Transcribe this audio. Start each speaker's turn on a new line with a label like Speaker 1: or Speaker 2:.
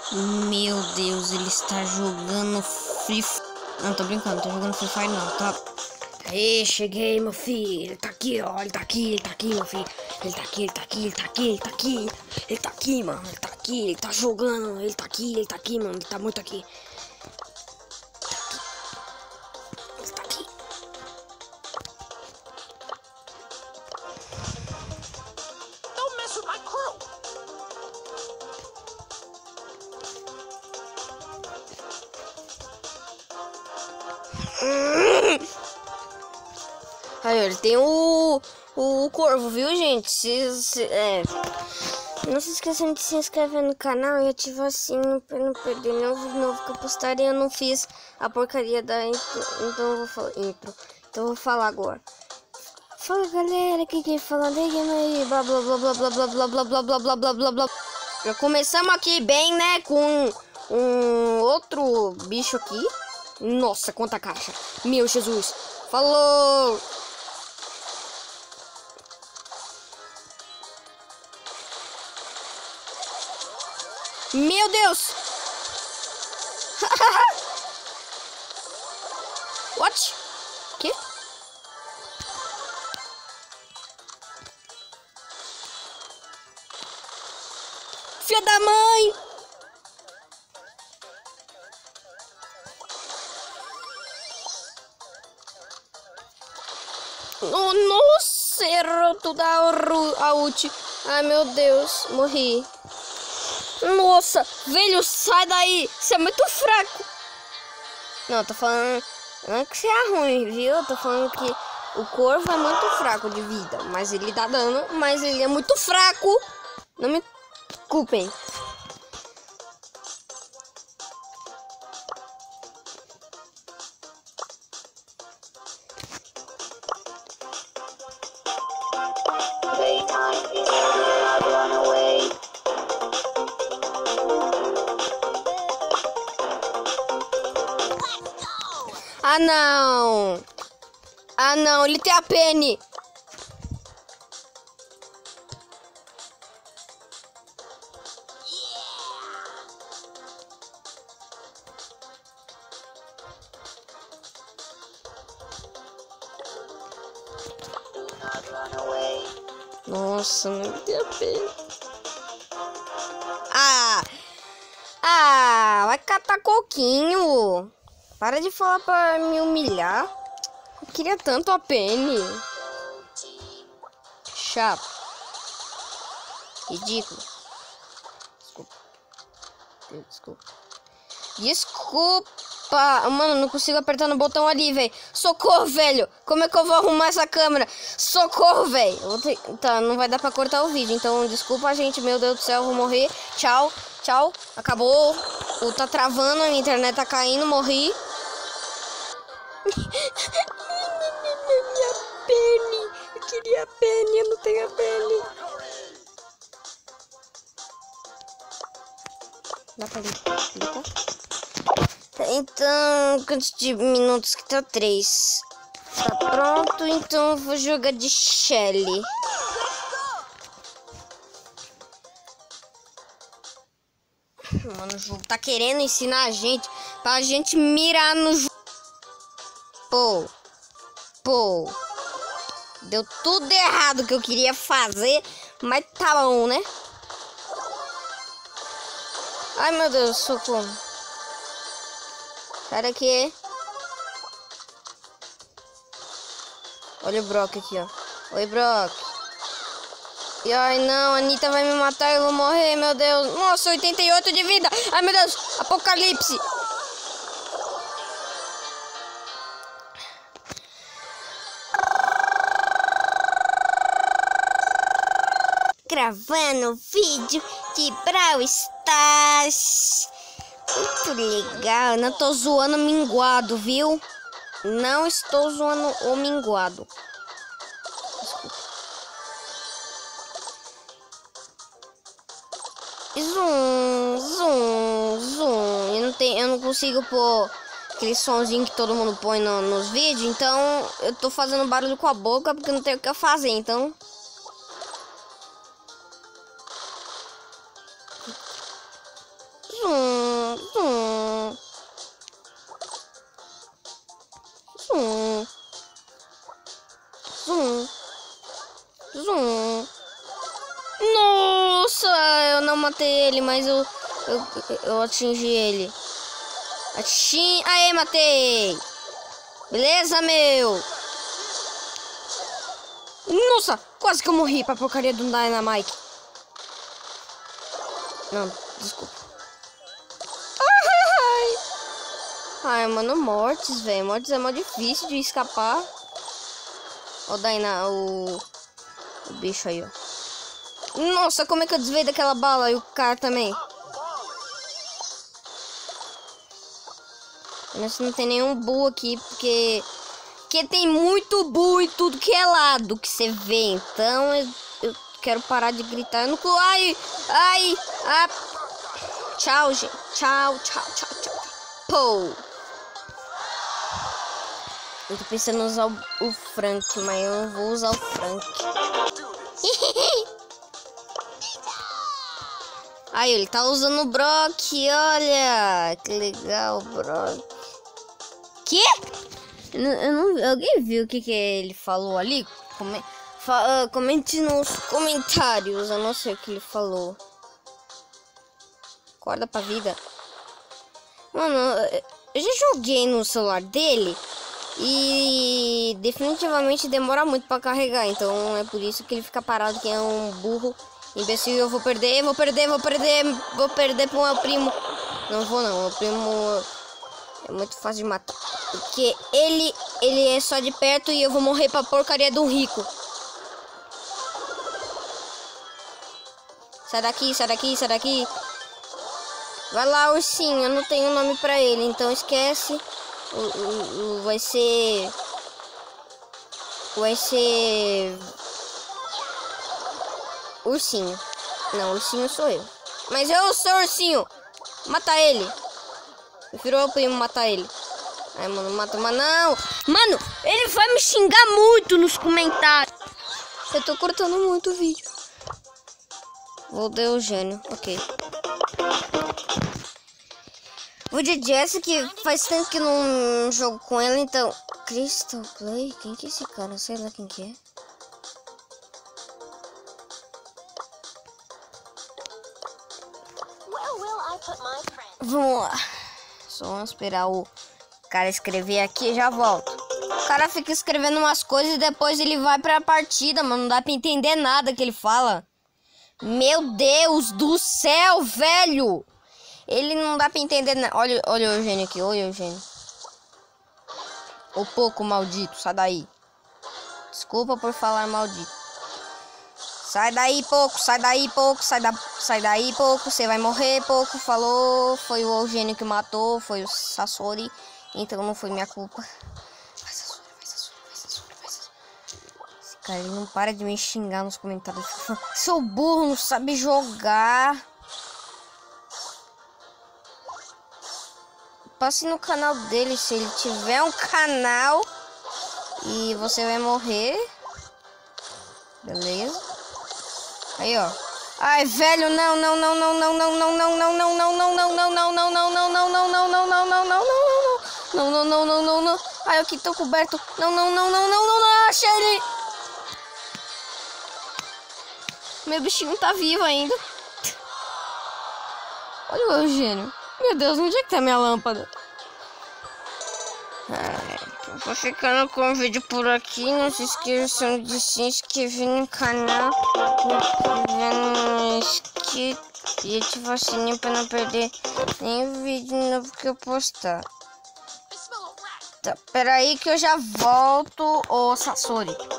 Speaker 1: Meu Deus, ele está jogando Free Fire. Não, tô brincando, não tô jogando Free Fire não, tá? Aê, cheguei, meu filho. Ele tá aqui, ó. Ele tá aqui, meu filho. Ele tá aqui, ele tá aqui, ele tá aqui, ele tá aqui. Ele tá aqui, mano. Ele tá aqui, ele tá jogando. Ele tá aqui, mano. Ele tá muito aqui. Ele tá aqui.
Speaker 2: Don't mess with my crew.
Speaker 1: Aí, ele tem o corvo, viu, gente? Não se esqueçam de se inscrever no canal e ativar o sininho pra não perder nenhum vídeo novo que eu postarei. Eu não fiz a porcaria da intro, então eu vou falar intro. Então eu vou falar agora. Fala, galera, aqui quem fala de game aí, blá blá blá blá blá blá blá blá blá blá blá blá blá blá. Já começamos aqui bem, né, com um outro bicho aqui. Nossa, quanta caixa. Meu Jesus. Falou! Meu Deus! What? Que? Filha da mãe! Nossa, errou tudo a ult. Ai, meu Deus, morri. Nossa, velho, sai daí. Você é muito fraco. Não, tô falando... Não é que você é ruim, viu? Eu tô falando que o corvo é muito fraco de vida. Mas ele dá dano, mas ele é muito fraco. Não me culpem. Ah, não. Ah, não. Ele tem a Penny. Nossa, não tem a Penny. Vai catar coquinho. Para de falar pra me humilhar. Eu queria tanto a Penny. Chato. Ridículo. Desculpa. Mano, não consigo apertar no botão ali, velho. Socorro, velho. Como é que eu vou arrumar essa câmera? Socorro, velho. Tá, não vai dar pra cortar o vídeo. Então, desculpa, gente. Meu Deus do céu, eu vou morrer. Tchau, tchau. Acabou. Tá travando, a minha internet tá caindo. Morri. Minha Penny. Eu queria a Penny, eu não tenho a Penny. Dá pra ligar? Então, quantos de minutos que tá? 3. Tá pronto, então eu vou jogar de Shelly. Mano, o jogo tá querendo ensinar a gente pra gente mirar no jogo. Pô. Deu tudo errado que eu queria fazer, mas tá bom, né? Ai, meu Deus, socorro. Sai daqui. Olha o Brock aqui, ó. Oi, Brock. E ai, não, a Anitta vai me matar, eu vou morrer, meu Deus. Nossa, 88 de vida. Ai, meu Deus, apocalipse. Gravando vídeo de Brawl Stars. Muito legal. Não tô zoando o minguado, viu? Não estou zoando o minguado. Desculpa. Zoom. Eu não consigo pôr aquele sonzinho que todo mundo põe nos vídeos. Então eu tô fazendo barulho com a boca porque não tenho o que fazer. Então... matei ele, mas eu atingi ele. Aê, matei! Beleza, meu? Nossa, quase que eu morri pra porcaria do Dynamite. Não, desculpa. Ai, mano, mortes, velho. Mortes é mó difícil de escapar. Ó, o bicho aí, ó. Nossa, como é que eu desviei daquela bala? E o cara também. Mas não tem nenhum Boo aqui, porque tem muito Boo e tudo que é lado que você vê. Então eu quero parar de gritar. Eu não... Ai! Tchau, gente. Tchau. Pô! Eu tô pensando em usar o Frank, mas eu não vou usar o Frank. Aí, ele tá usando o Brock, olha! Que legal, Brock. Que? Alguém viu o que ele falou ali? Comente nos comentários, eu não sei o que ele falou. Acorda pra vida. Mano, eu já joguei no celular dele e definitivamente demora muito pra carregar. Então é por isso que ele fica parado, que é um burro imbecil. Eu vou perder pro meu primo. Não vou não, meu primo é muito fácil de matar. Porque ele é só de perto e eu vou morrer pra porcaria de um rico. Sai daqui. Vai lá, ursinho, eu não tenho nome pra ele, então esquece. Vai ser ursinho. Não, ursinho sou eu. Mas eu sou ursinho. Mata ele. Prefiro o primo matar ele. Ai, mano, mata, mas não. Mano, ele vai me xingar muito nos comentários. Eu tô cortando muito o vídeo. Vou dar o Eugênio, ok. O de Jesse, que faz tempo que não jogo com ele, então... Crystal Play? Quem que é esse cara? Sei lá quem que é. Vamos lá. Só vamos esperar o cara escrever aqui e já volto. O cara fica escrevendo umas coisas e depois ele vai pra partida, mano. Não dá pra entender nada que ele fala. Meu Deus do céu, velho! Ele não dá pra entender nada. Olha o Eugênio aqui, olha o Eugênio. Ô pouco maldito, sai daí. Desculpa por falar maldito. Sai daí, pouco, sai daí, pouco. Você vai morrer, pouco. Falou, foi o Eugênio que matou, foi o Sasori. Então não foi minha culpa. Vai, Sasori. Esse cara, ele não para de me xingar nos comentários. Seu burro, não sabe jogar. Passe no canal dele, se ele tiver um canal. E você vai morrer. Beleza? Aí, ó. Ai, velho, não. Não. Ai, aqui tô coberto. Não. Achei ele. Meu bichinho tá vivo ainda. Olha o Eugênio. Meu Deus, onde é que tá minha lâmpada? Eu vou ficando com o vídeo por aqui. Não se esqueçam de se inscrever no canal. E ativar o sininho pra não perder nenhum vídeo novo que eu postar. Tá, peraí que eu já volto, ô Sasori.